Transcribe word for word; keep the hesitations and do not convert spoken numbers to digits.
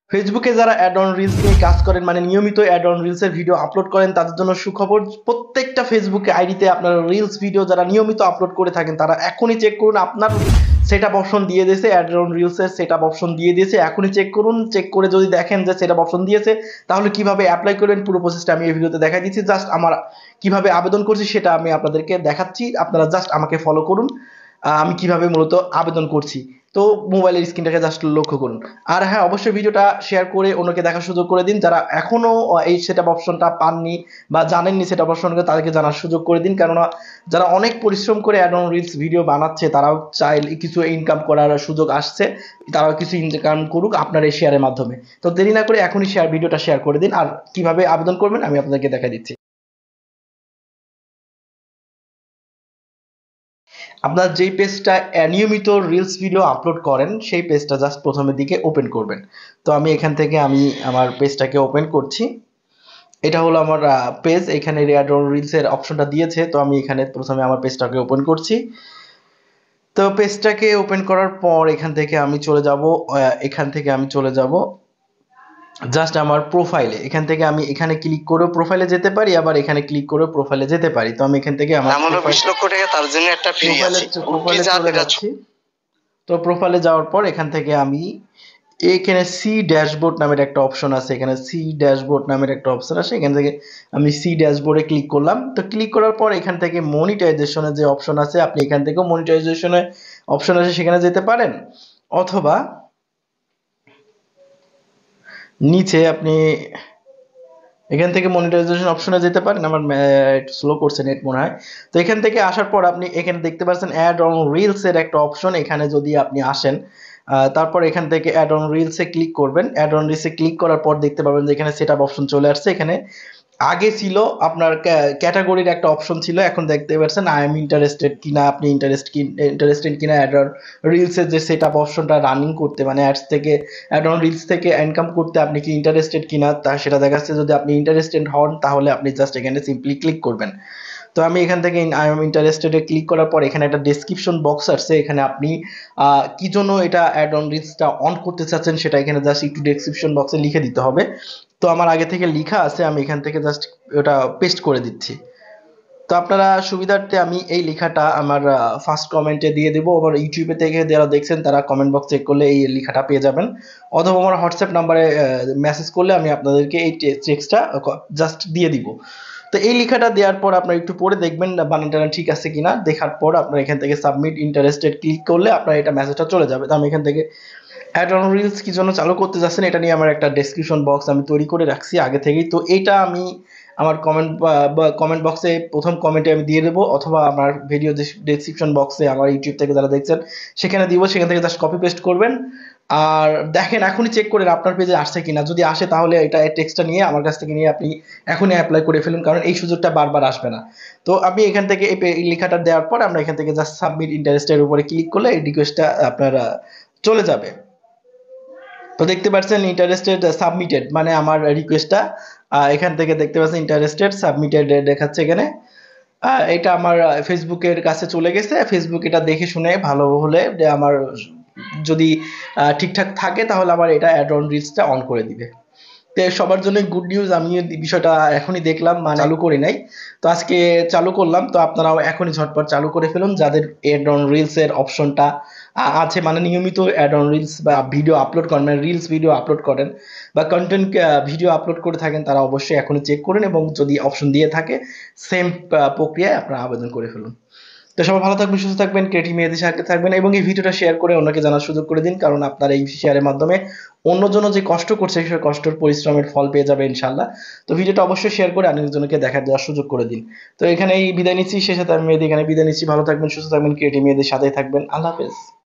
ফেসবুকে যারা add on reels নিয়ে কাজ করেন মানে নিয়মিত অ্যাড অন রিলসের ভিডিও আপলোড করেন তাদের জন্য সুখবর। প্রত্যেকটা ফেসবুকে আইডিতে আপনার রিলস ভিডিও যারা নিয়মিত আপলোড করে থাকেন তারা এখনই চেক করুন, আপনার সেটআপ অপশন দিয়ে দিয়েছে, অ্যাড অন রিলসের সেটআপ অপশন দিয়ে দিয়েছে। এখনই চেক করুন, চেক করে যদি দেখেন যে সেটআপ অপশন দিয়েছে তাহলে কিভাবে অ্যাপ্লাই করবেন পুরো প্রসেসটা আমি এই ভিডিওতে দেখাই দিচ্ছি। জাস্ট আমার কিভাবে আবেদন করছি সেটা আমি আপনাদেরকে দেখাচ্ছি, আপনারা জাস্ট আমাকে ফলো করুন। আহ, আমি কিভাবে মূলত আবেদন করছি, তো মোবাইলের স্ক্রিনটাকে জাস্ট লক্ষ্য করুন। আর হ্যাঁ, অবশ্যই ভিডিওটা শেয়ার করে অন্যকে দেখার সুযোগ করে দিন। যারা এখনো এই সেটআপ অপশনটা পাননি বা জানেননি সেটআপ অপশনকে, তাদেরকে জানার সুযোগ করে দিন। কেননা যারা অনেক পরিশ্রম করে অ্যাড অন রিলস ভিডিও বানাচ্ছে তারাও চাইলে কিছু ইনকাম করার সুযোগ আসছে, তারাও কিছু ইনকাম করুক আপনার এই শেয়ারের মাধ্যমে। তো দেরি না করে এখনই শেয়ার ভিডিওটা শেয়ার করে দিন। আর কিভাবে আবেদন করবেন আমি আপনাদেরকে দেখা দিচ্ছি। আপনার যেই পেজটা নিয়মিত রিলস ভিডিও আপলোড করেন সেই পেজটা জাস্ট প্রথমের দিকে ওপেন করবেন। তো আমি এখান থেকে আমি আমার পেজটাকে ওপেন করছি। এটা হলো আমার পেজ, এখানে অ্যাড অন রিলস এর অপশনটা দিয়েছে। তো আমি এখানে প্রথমে আমার পেজটাকে ওপেন করছি। তো পেজটাকে ওপেন করার পর এখান থেকে আমি চলে যাব, এখান থেকে আমি চলে যাব জাস্ট আমার প্রোফাইলে। এখান থেকে আমি এখানে ক্লিক করে প্রোফাইলে যেতে পারি, আবার এখানে ক্লিক করে প্রোফাইলে যেতে পারি। তো আমি এখান থেকে আমার নাম হলো বিশ লক্ষ টাকা, তার জন্য একটা ফ্রি প্রোফাইলে আছে। প্রোফাইলে প্লিজ চলে যাচ্ছি। তো প্রোফাইলে যাওয়ার পর এখান থেকে আমি এখানে সি ড্যাশবোর্ড নামের একটা অপশন আছে, এখানে সি ড্যাশবোর্ড নামের একটা অপশন আছে, এখান থেকে আমি সি ড্যাশবোর্ডে ক্লিক করলাম। তো ক্লিক করার পর এখান থেকে মনিটাইজেশনের যে অপশন আছে, আপনি এখান থেকেও মনিটাইজেশনের অপশন আছে সেখানে যেতে পারেন, অথবা নিচে আপনি এখান থেকে মনিটাইজেশন অপশনে যেতে পারেন। আমার একটু স্লো করছে নেট মনে হয়। তো এখান থেকে আসার পর আপনি এখানে দেখতে পাচ্ছেন অ্যাড অন রিলস এর একটা অপশন, এখানে যদি আপনি আসেন তারপর এখান থেকে অ্যাড অন রিলসে ক্লিক করবেন। অ্যাড অন রিলসে ক্লিক করার পর দেখতে পাবেন যে এখানে সেটআপ অপশন চলে আসছে। এখানে আগে ছিল আপনার ক্যাটাগরির একটা অপশন ছিল, এখন দেখতে পাচ্ছেন আই এম ইন্টারেস্টেড কিনা, আপনি ইন্টারেস্ট ইন্টারেস্টেড কিনা অ্যাড অন রিলসের যে সেটআপ অপশনটা রানিং করতে, মানে অ্যাডস থেকে অ্যাড অন রিলস থেকে ইনকাম করতে আপনি কি ইন্টারেস্টেড কিনা তা সেটা দেখাচ্ছে। যদি আপনি ইন্টারেস্টেড হন তাহলে আপনি জাস্ট এখানে সিম্পলি ক্লিক করবেন। তো আমি এখান থেকে আই এম ইন্টারেস্টেডে ক্লিক করার পর এখানে একটা ডেসক্রিপশন বক্স আসছে, এখানে আপনি কি জন্য এটা অ্যাড অন রিলসটা অন করতে চাচ্ছেন সেটা এখানে জাস্ট একটু ডেসক্রিপশন বক্সে লিখে দিতে হবে। তো আমার আগে থেকে লেখা আছে, আমি এখান থেকে জাস্ট ওটা পেস্ট করে দিচ্ছি। তো আপনারা সুবিধার্থে আমি এই লেখাটা আমার ফার্স্ট কমেন্টে দিয়ে দেবো, আবার ইউটিউবে থেকে যারা দেখছেন তারা কমেন্ট বক্স চেক করলে এই লেখাটা পেয়ে যাবেন, অথবা আমার হোয়াটসঅ্যাপ নাম্বারে মেসেজ করলে আমি আপনাদেরকে এই টেক্সটটা জাস্ট দিয়ে দিব। তো এই লেখাটা দেওয়ার পর আপনারা একটু পরে দেখবেন বানানটা ঠিক আছে কিনা। দেখার পর আপনারা এখান থেকে সাবমিট ইন্টারেস্টেড ক্লিক করলে আপনার এটা মেসেজটা চলে যাবে। তো আমি এখান থেকে অ্যাড অন রিলস কি জন্য চালু করতে যাচ্ছেন এটা নিয়ে আমার একটা ডেসক্রিপশন বক্স আমি তৈরি করে রাখছি আগে থেকেই। তো এইটা আমি আমার কমেন্ট বা কমেন্ট বক্সে প্রথম কমেন্টে আমি দিয়ে দেবো, অথবা আমার ভিডিও ডেসক্রিপশন বক্সে আমার ইউটিউব থেকে যারা দেখছেন সেখানে দিব, সেখান থেকে জাস্ট কপি পেস্ট করবেন। আর দেখেন এখনই চেক করেন আপনার পেজে আসছে কিনা, যদি আসে তাহলে এটা টেক্সটটা নিয়ে আমার কাছ থেকে নিয়ে আপনি এখনই অ্যাপ্লাই করে ফেলুন, কারণ এই সুযোগটা বারবার আসবে না। তো আমি এখান থেকে এই লেখাটা দেওয়ার পর আমরা এখান থেকে জাস্ট সাবমিট ইন্টারেস্টের উপরে ক্লিক করলে এই রিকোয়েস্টটা আপনারা চলে যাবে। তো দেখতে পাচ্ছেন ইন্টারেস্টেড সাবমিটেড, মানে আমার রিকোয়েস্টটা এখান থেকে দেখতে পাচ্ছেন ইন্টারেস্টেড সাবমিটেড দেখাচ্ছে এখানে। এটা আমার ফেসবুকের কাছে চলে গেছে। ফেসবুক এটা দেখে শুনে ভালো হলে আমার যদি ঠিকঠাক থাকে তাহলে আমার এটা অ্যাড অন রিলসটা অন করে দিবে। তো সবার জন্য গুড নিউজ, আমি বিষয়টা এখনই দেখলাম, মানে চালু করি নাই, তো আজকে চালু করলাম। তো আপনারাও এখনই ঝটপট চালু করে ফেলুন যাদের অ্যাড অন রিলস এর অপশনটা আছে, মানে নিয়মিত অ্যাড অন রিলস বা ভিডিও আপলোড করেন, মানে রিলস ভিডিও আপলোড করেন বা কন্টেন্ট ভিডিও আপলোড করে থাকেন, তারা অবশ্যই এখনই চেক করেন এবং যদি অপশন দিয়ে থাকে সেম প্রক্রিয়ায় আপনারা আবেদন করে ফেলুন। তো সবাই ভালো থাকবেন, সুস্থ থাকবেন, ক্রিয়েটিভ মেয়েদের সাথে থাকবেন এবং এই ভিডিওটা শেয়ার করে অন্যকে জানার সুযোগ করে দিন, কারণ আপনার এই শেয়ারের মাধ্যমে অন্যজন যে কষ্ট করছে সেই কষ্টের পরিশ্রমের ফল পেয়ে যাবে ইনশাল্লাহ। তো ভিডিওটা অবশ্যই শেয়ার করে অনেকজনকে দেখা দেওয়ার সুযোগ করে দিন। তো এখানেই বিদায় নিচ্ছি, শেষে আমি মেয়েদের এখানে বিদায় নিচ্ছি। ভালো থাকবেন, সুস্থ থাকবেন, ক্রিয়েটিভ মেয়েদের সাথেই থাকবেন। আল্লাহ হাফেজ।